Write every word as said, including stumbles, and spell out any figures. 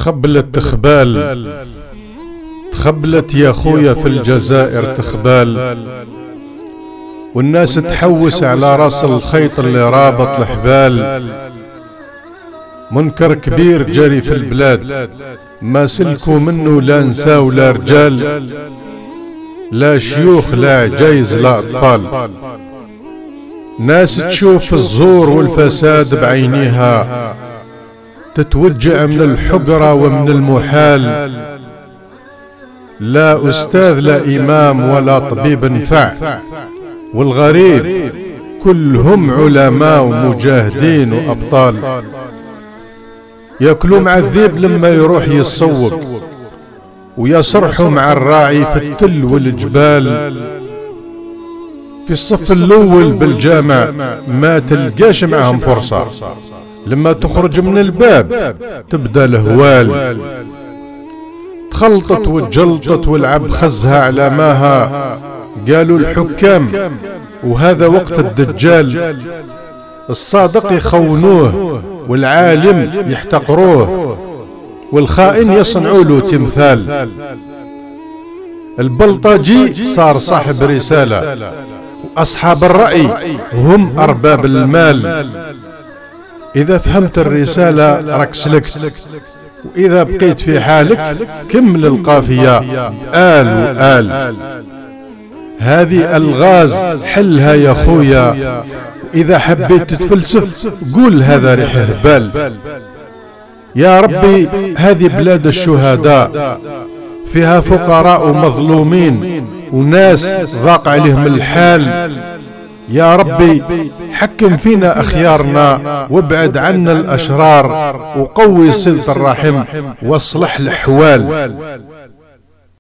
تخبلت تخبال تخبلت يا خويا في الجزائر تخبال، والناس تحوس على راس الخيط اللي رابط الحبال. منكر كبير جري في البلاد ما سلكوا منه لا نساء ولا رجال، لا شيوخ لا عجايز لا أطفال. ناس تشوف الزور والفساد بعينيها تتوجع من الحقرة ومن المحال، لا أستاذ لا إمام ولا طبيب نفع، والغريب كلهم علماء ومجاهدين وأبطال. ياكلوا مع الذيب لما يروح يصوق، ويصرحوا مع الراعي في التل والجبال. في الصف الأول بالجامع ما تلقاش معهم فرصة، لما تخرج من الباب تبدأ الهوال. تخلطت وتجلطت والعب خزها على ماها، قالوا الحكام وهذا وقت الدجال. الصادق يخونوه والعالم يحتقروه، والخائن يصنعوا له تمثال. البلطجي صار صاحب رسالة، وأصحاب الرأي هم أرباب المال. إذا فهمت الرسالة راك سلكت، وإذا بقيت في حالك كمل القافية آل وآل. هذه ألغاز حلها يا خويا، إذا حبيت تتفلسف قول هذا ريح هبال. يا ربي هذه بلاد الشهداء، فيها فقراء ومظلومين وناس ضاق عليهم الحال. يا ربي حكم فينا أخيارنا وابعد عنا الأشرار، وقوي صلة الرحم واصلح الأحوال.